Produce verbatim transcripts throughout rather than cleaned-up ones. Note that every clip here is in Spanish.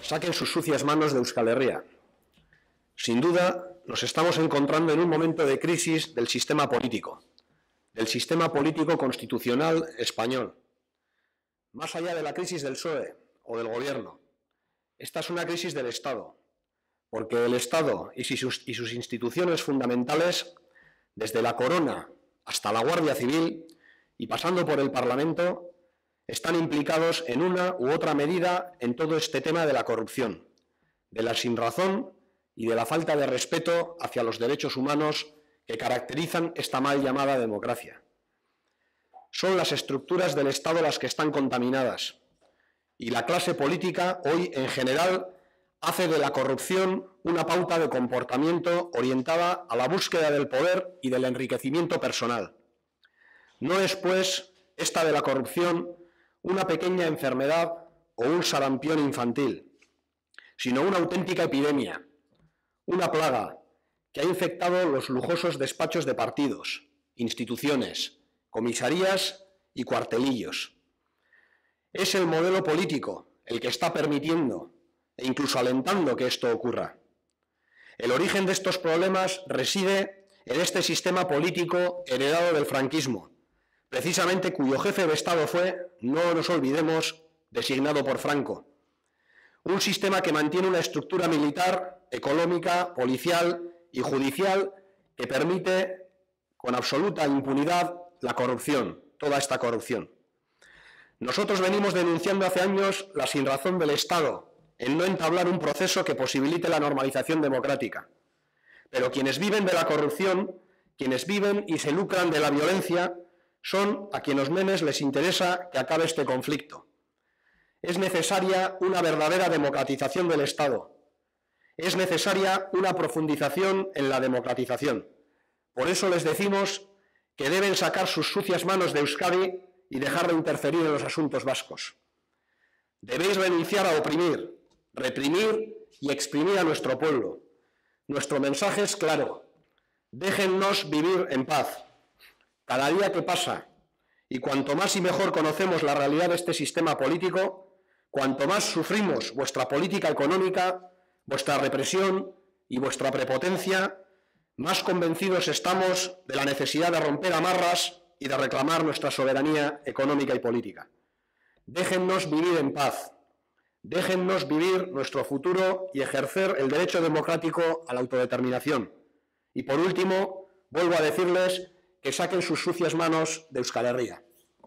saquen sus sucias manos de Euskal Herria. Sin duda, nos estamos encontrando en un momento de crisis del sistema político, del sistema político constitucional español. Más allá de la crisis del P S O E o del Gobierno, esta es una crisis del Estado, porque el Estado y sus, y sus instituciones fundamentales, desde la Corona hasta la Guardia Civil y pasando por el Parlamento, están implicados en una u otra medida en todo este tema de la corrupción, de la sinrazón y de la falta de respeto hacia los derechos humanos que caracterizan esta mal llamada democracia. Son las estructuras del Estado las que están contaminadas y la clase política hoy en general hace de la corrupción una pauta de comportamiento orientada a la búsqueda del poder y del enriquecimiento personal. No es, pues, esta de la corrupción una pequeña enfermedad o un sarampión infantil, sino una auténtica epidemia, una plaga que ha infectado los lujosos despachos de partidos, instituciones, comisarías y cuartelillos. Es el modelo político el que está permitiendo e incluso alentando que esto ocurra. El origen de estos problemas reside en este sistema político heredado del franquismo, precisamente cuyo jefe de Estado fue, no nos olvidemos, designado por Franco. Un sistema que mantiene una estructura militar, económica, policial y judicial que permite con absoluta impunidad la corrupción, toda esta corrupción. Nosotros venimos denunciando hace años la sinrazón del Estado en no entablar un proceso que posibilite la normalización democrática. Pero quienes viven de la corrupción, quienes viven y se lucran de la violencia, son a quienes menos les interesa que acabe este conflicto. Es necesaria una verdadera democratización del Estado. Es necesaria una profundización en la democratización. Por eso les decimos que deben sacar sus sucias manos de Euskadi y dejar de interferir en los asuntos vascos. Debéis renunciar a oprimir, reprimir y exprimir a nuestro pueblo. Nuestro mensaje es claro. Déjennos vivir en paz. Cada día que pasa, y cuanto más y mejor conocemos la realidad de este sistema político, cuanto más sufrimos vuestra política económica, vuestra represión y vuestra prepotencia, más convencidos estamos de la necesidad de romper amarras y de reclamar nuestra soberanía económica y política. Déjennos vivir en paz. Déjennos vivir nuestro futuro y ejercer el derecho democrático a la autodeterminación. Y por último, vuelvo a decirles que saquen sus sucias manos de Euskal Herria.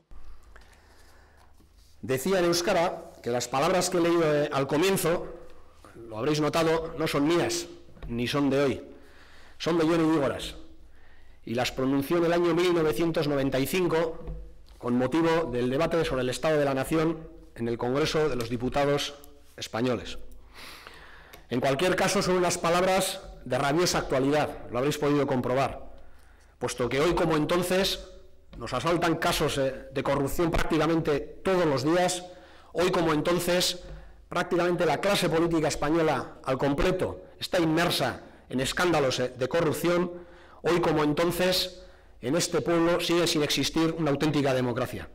Decía en euskara que las palabras que he leído al comienzo, lo habréis notado, no son mías, ni son de hoy, son de Joni Dígoras, y las pronunció en el año mil novecientos noventa y cinco con motivo del debate sobre el Estado de la Nación en el Congreso de los Diputados españoles. En cualquier caso, son unas palabras de rabiosa actualidad, lo habréis podido comprobar, puesto que hoy como entonces nos asaltan casos de corrupción prácticamente todos los días. Hoy como entonces prácticamente la clase política española al completo está inmersa en escándalos de corrupción. Hoy como entonces en este pueblo sigue sin existir una auténtica democracia.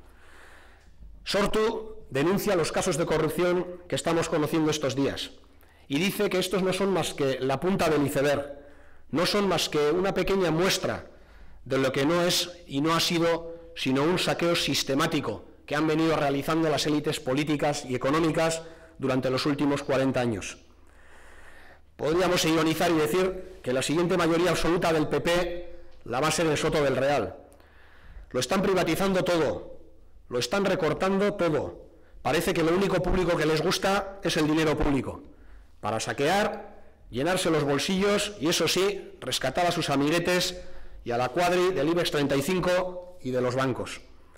Sortu denuncia los casos de corrupción que estamos conociendo estos días y dice que estos no son más que la punta del iceberg, no son más que una pequeña muestra de lo que no es y no ha sido sino un saqueo sistemático que han venido realizando las élites políticas y económicas durante los últimos cuarenta años. Podríamos ironizar y decir que la siguiente mayoría absoluta del P P la va a ser el Soto del Real. Lo están privatizando todo, lo están recortando todo. Parece que lo único público que les gusta es el dinero público, para saquear, llenarse los bolsillos y, eso sí, rescatar a sus amiguetes y a la cuadri del IBEX treinta y cinco y de los bancos.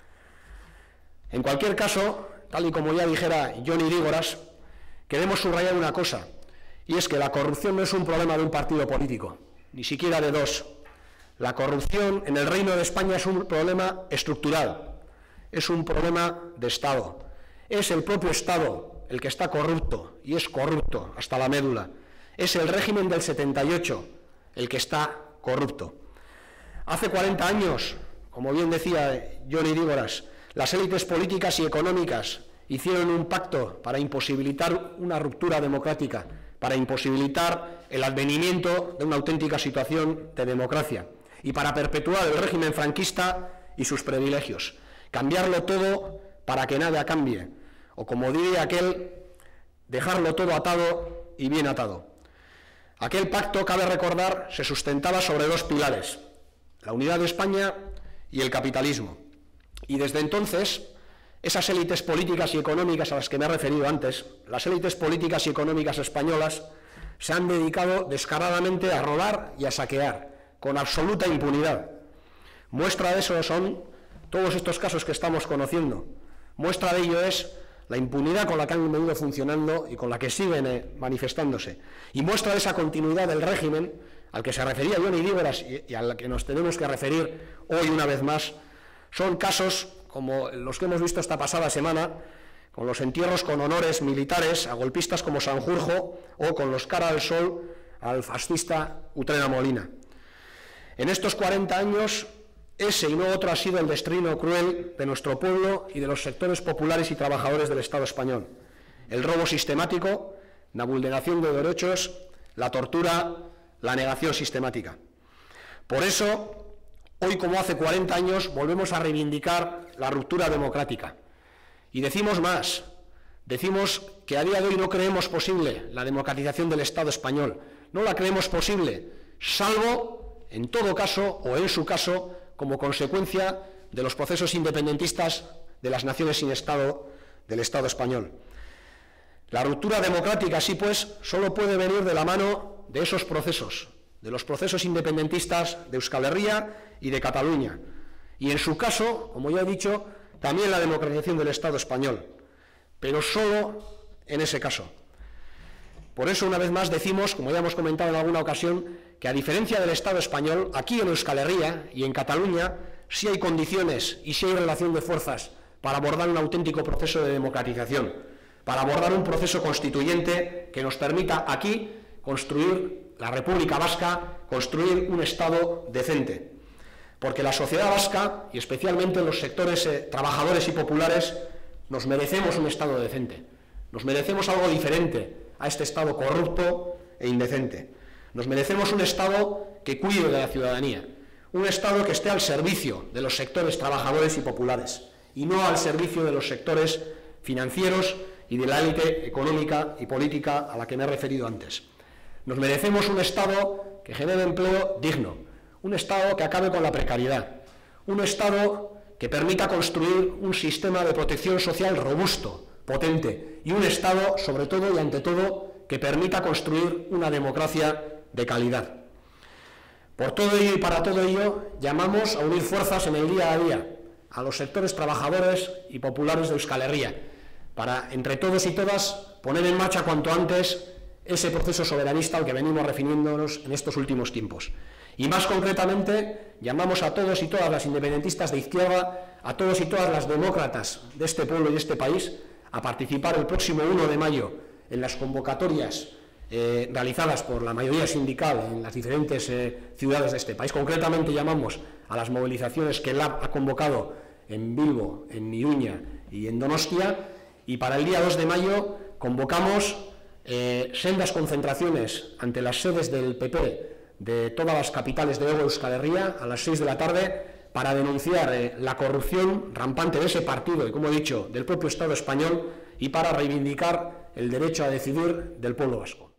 En cualquier caso, tal y como ya dijera Joni Dígoras, queremos subrayar una cosa, y es que la corrupción no es un problema de un partido político, ni siquiera de dos. La corrupción en el Reino de España es un problema estructural, es un problema de Estado. Es el propio Estado el que está corrupto, y es corrupto hasta la médula. Es el régimen del setenta y ocho el que está corrupto. Hace cuarenta años, como bien decía Joni Dígoras, las élites políticas y económicas hicieron un pacto para imposibilitar una ruptura democrática, para imposibilitar el advenimiento de una auténtica situación de democracia y para perpetuar el régimen franquista y sus privilegios. Cambiarlo todo para que nada cambie, o como diría aquel, dejarlo todo atado y bien atado. Aquel pacto, cabe recordar, se sustentaba sobre dos pilares: la unidad de España y el capitalismo. Y desde entonces, esas élites políticas y económicas a las que me he referido antes, las élites políticas y económicas españolas, se han dedicado descaradamente a robar y a saquear, con absoluta impunidad. Muestra de eso son todos estos casos que estamos conociendo. Muestra de ello es la impunidad con la que han venido funcionando y con la que siguen eh, manifestándose. Y muestra de esa continuidad del régimen al que se refería Johnny Dígoras y, y al que nos tenemos que referir hoy una vez más, son casos como los que hemos visto esta pasada semana, con los entierros con honores militares a golpistas como Sanjurjo o con los cara al sol al fascista Utrera Molina. En estos cuarenta años, ese y no otro ha sido el destino cruel de nuestro pueblo y de los sectores populares y trabajadores del Estado español. El robo sistemático, la vulneración de derechos, la tortura, la negación sistemática. Por eso, hoy, como hace cuarenta años, volvemos a reivindicar la ruptura democrática. Y decimos más, decimos que a día de hoy no creemos posible la democratización del Estado español. No la creemos posible, salvo, en todo caso, o en su caso, como consecuencia de los procesos independentistas de las naciones sin Estado del Estado español. La ruptura democrática, así pues, solo puede venir de la mano de esos procesos, de los procesos independentistas de Euskal Herria y de Cataluña. Y en su caso, como ya he dicho, también la democratización del Estado español, pero solo en ese caso. Por eso, una vez más, decimos, como ya hemos comentado en alguna ocasión, que a diferencia del Estado español, aquí en Euskal Herria y en Cataluña, sí hay condiciones y sí hay relación de fuerzas para abordar un auténtico proceso de democratización, para abordar un proceso constituyente que nos permita aquí construir la República Vasca, construir un Estado decente. Porque la sociedad vasca, y especialmente los sectores eh, trabajadores y populares, nos merecemos un Estado decente. Nos merecemos algo diferente a este Estado corrupto e indecente. Nos merecemos un Estado que cuide de la ciudadanía, un Estado que esté al servicio de los sectores trabajadores y populares, y no al servicio de los sectores financieros y de la élite económica y política a la que me he referido antes. Nos merecemos un Estado que genere empleo digno, un Estado que acabe con la precariedad, un Estado que permita construir un sistema de protección social robusto, potente, y un Estado, sobre todo y ante todo, que permita construir una democracia de calidad. Por todo ello y para todo ello, llamamos a unir fuerzas en el día a día a los sectores trabajadores y populares de Euskal Herria, para, entre todos y todas, poner en marcha cuanto antes ese proceso soberanista al que venimos refiriéndonos en estos últimos tiempos. Y más concretamente, llamamos a todos y todas las independentistas de izquierda, a todos y todas las demócratas de este pueblo y de este país, a participar el próximo uno de mayo en las convocatorias eh, realizadas por la mayoría sindical en las diferentes eh, ciudades de este país. Concretamente llamamos a las movilizaciones que el Lab ha convocado en Bilbo, en Iruña y en Donostia, y para el día dos de mayo convocamos eh, sendas concentraciones ante las sedes del P P de todas las capitales de Euskal Herria a las seis de la tarde para denunciar eh, la corrupción rampante de ese partido y, como he dicho, del propio Estado español, y para reivindicar el derecho a decidir del pueblo vasco.